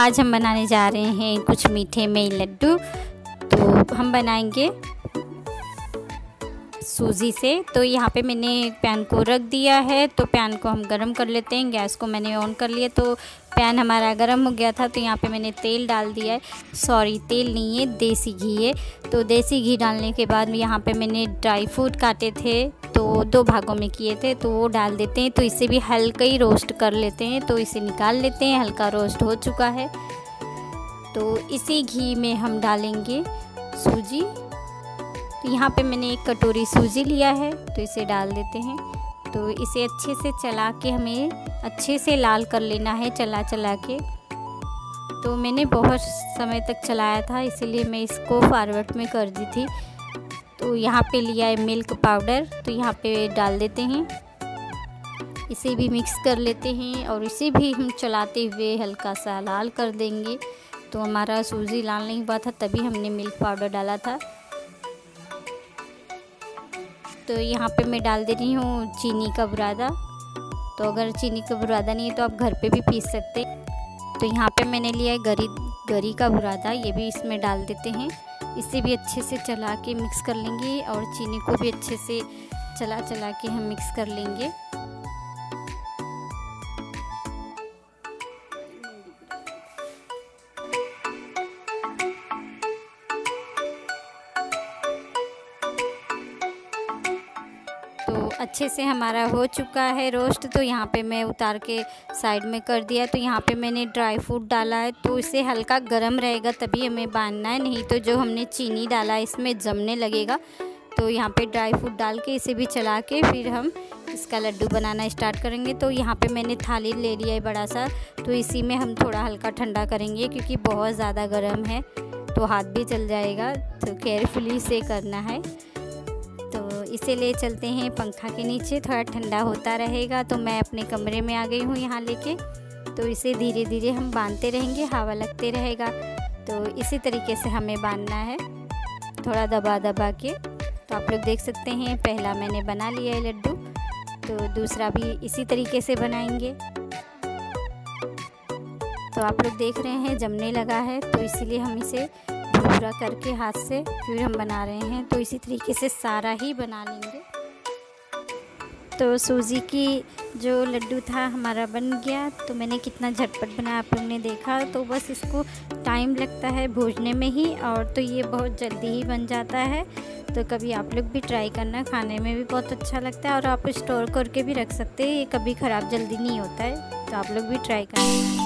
आज हम बनाने जा रहे हैं कुछ मीठे में लड्डू। तो हम बनाएंगे सूजी से। तो यहाँ पे मैंने पैन को रख दिया है, तो पैन को हम गरम कर लेते हैं। गैस को मैंने ऑन कर लिया, तो पैन हमारा गरम हो गया था। तो यहाँ पे मैंने तेल डाल दिया है, सॉरी तेल नहीं है, देसी घी है। तो देसी घी डालने के बाद यहाँ पे मैंने ड्राई फ्रूट काटे थे, तो 2 भागों में किए थे, तो वो डाल देते हैं। तो इसे भी हल्का ही रोस्ट कर लेते हैं। तो इसे निकाल लेते हैं, हल्का रोस्ट हो चुका है। तो इसी घी में हम डालेंगे सूजी। तो यहाँ पे मैंने 1 कटोरी सूजी लिया है, तो इसे डाल देते हैं। तो इसे अच्छे से चला के हमें अच्छे से लाल कर लेना है, चला चला के। तो मैंने बहुत समय तक चलाया था, इसीलिए मैं इसको फॉरवर्ड में कर दी थी। तो यहाँ पे लिया है मिल्क पाउडर, तो यहाँ पे डाल देते हैं। इसे भी मिक्स कर लेते हैं और इसे भी हम चलाते हुए हल्का सा लाल कर देंगे। तो हमारा सूजी लाल नहीं हुआ था, तभी हमने मिल्क पाउडर डाला था। तो यहाँ पे मैं डाल दे रही हूँ चीनी का बुरादा। तो अगर चीनी का बुरादा नहीं है तो आप घर पे भी पीस सकते। तो यहाँ पे मैंने लिया है गरी का बुरादा, ये भी इसमें डाल देते हैं। इसे भी अच्छे से चला के मिक्स कर लेंगे और चीनी को भी अच्छे से चला चला के हम मिक्स कर लेंगे। तो अच्छे से हमारा हो चुका है रोस्ट। तो यहाँ पे मैं उतार के साइड में कर दिया। तो यहाँ पे मैंने ड्राई फ्रूट डाला है, तो इसे हल्का गरम रहेगा तभी हमें बांधना है, नहीं तो जो हमने चीनी डाला है इसमें जमने लगेगा। तो यहाँ पे ड्राई फ्रूट डाल के इसे भी चला के फिर हम इसका लड्डू बनाना स्टार्ट करेंगे। तो यहाँ पे मैंने थाली ले लिया है बड़ा सा, तो इसी में हम थोड़ा हल्का ठंडा करेंगे, क्योंकि बहुत ज़्यादा गर्म है तो हाथ भी जल जाएगा। तो केयरफुली से करना है। तो इसे ले चलते हैं पंखा के नीचे, थोड़ा ठंडा होता रहेगा। तो मैं अपने कमरे में आ गई हूँ यहाँ लेके। तो इसे धीरे धीरे हम बांधते रहेंगे, हवा लगते रहेगा। तो इसी तरीके से हमें बांधना है, थोड़ा दबा दबा के। तो आप लोग देख सकते हैं पहला मैंने बना लिया है लड्डू, तो दूसरा भी इसी तरीके से बनाएंगे। तो आप लोग देख रहे हैं जमने लगा है, तो इसीलिए हम इसे पूरा करके हाथ से फिर हम बना रहे हैं। तो इसी तरीके से सारा ही बना लेंगे। तो सूजी की जो लड्डू था हमारा बन गया। तो मैंने कितना झटपट बनाया आप लोग ने देखा। तो बस इसको टाइम लगता है भूनने में ही, और तो ये बहुत जल्दी ही बन जाता है। तो कभी आप लोग भी ट्राई करना, खाने में भी बहुत अच्छा लगता है और आप स्टोर करके भी रख सकते हैं, ये कभी ख़राब जल्दी नहीं होता है। तो आप लोग भी ट्राई करना।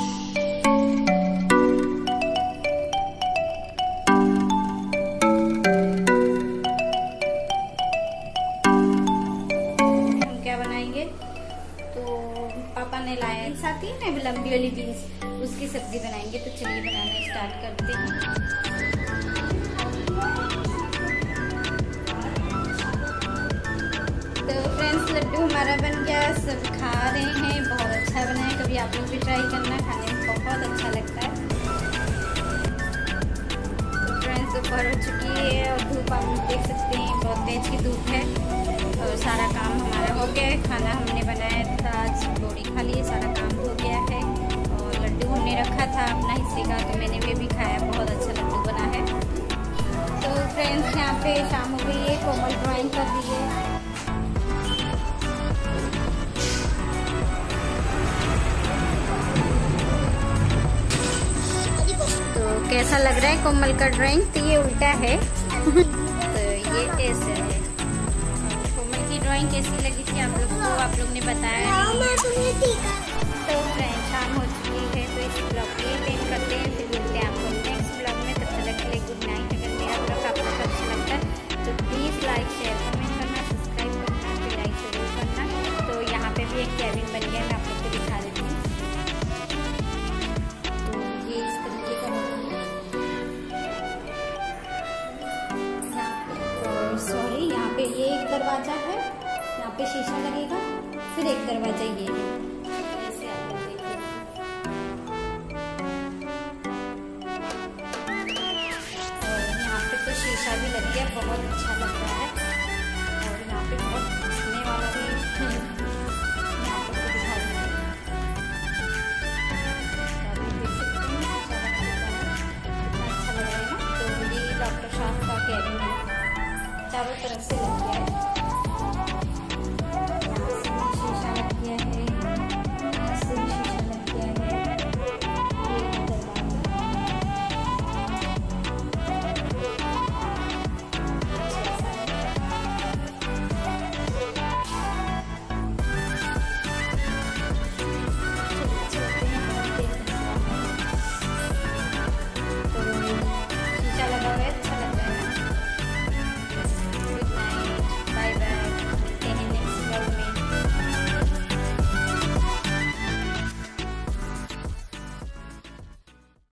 तो पापा ने लाया एक साथ ही ना लंबी वाली बीन्स, उसकी सब्जी बनाएंगे। तो चलिए बनाना स्टार्ट करते हैं। तो फ्रेंड्स लड्डू हमारा बन गया, सब खा रहे हैं, बहुत अच्छा बना है। कभी आप लोग भी ट्राई करना, खाने में बहुत अच्छा लगता है। तो फ्रेंड्स दोपहर हो चुकी है और धूप आप लोग देख सकते हैं, बहुत तेज की धूप है। और सारा काम हमारा हो गया है। खाना हमने बनाया था, आज बोड़ी खा लिए, सारा काम हो गया है। और लड्डू हमने रखा था अपना हिस्से का, तो मैंने भी खाया, बहुत अच्छा लड्डू बना है। तो फ्रेंड्स यहाँ पे शाम हो गई है, कोमल ड्राइंग कर दी है। तो कैसा लग रहा है कोमल का ड्राइंग? तो ये उल्टा है तो ये ऐसे है। ड्राइंग कैसी लगी थी आप लोग को, आप लोग ने बताया नहीं। तो फ्रेंड्स शाम हो चुकी है, तो इस ब्लॉग को एंड करते हैं। फिर मिलते हैं आपको नेक्स्ट ब्लॉग में। तब तक के लिए गुड नाइट। अगर आप लोग आपको अच्छा लगता है तो प्लीज़ लाइक शेयर कमेंट करना, सब्सक्राइब करना, फिर लाइक जरूर करना। तो यहाँ पे भी एक कैबिन बन गया, मैं आप लोग को दिखा देती हूँ। तो ये इस तरीके का सॉरी यहाँ पे ये एक दरवाजा है, यहाँ पे शीशा लगेगा, फिर एक दरवाजा ये है। ऐसे आप लोग देखिए। और यहाँ पे तो शीशा भी लग गया, बहुत अच्छा लग रहा है। और यहाँ पे बहुत हंसने वाला भी यहाँ पर दिखा रही है। तरफ से लग गया।